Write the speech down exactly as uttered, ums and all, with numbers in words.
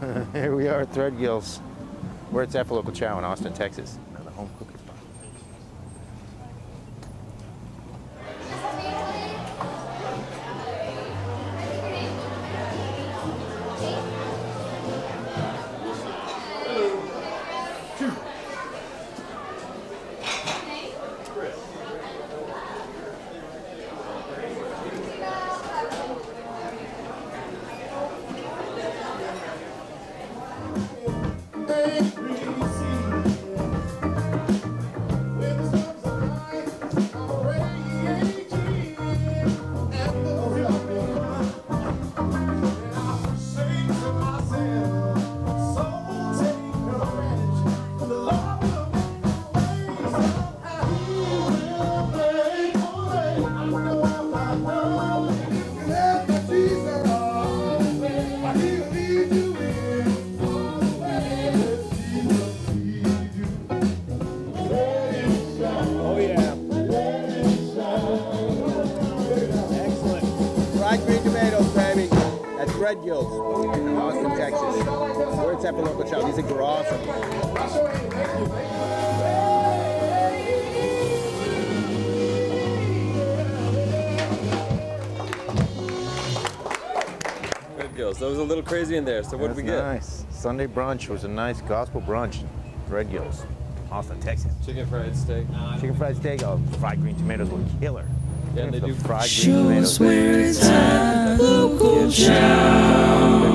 Here we are at Threadgills. We're at LocalCiao in Austin, Texas. The home cooking spot. Fried green tomatoes, baby. That's Threadgills in Austin, Texas. We're at LocalCiao. These things are awesome. Threadgills. That was a little crazy in there. So what did we get? Nice. Sunday brunch was a nice gospel brunch. Threadgills, Austin, Texas. Chicken fried steak. Chicken fried steak. Oh, fried green tomatoes were killer. Yeah, and they the do fried green Shows tomatoes. where it's at, LocalCiao.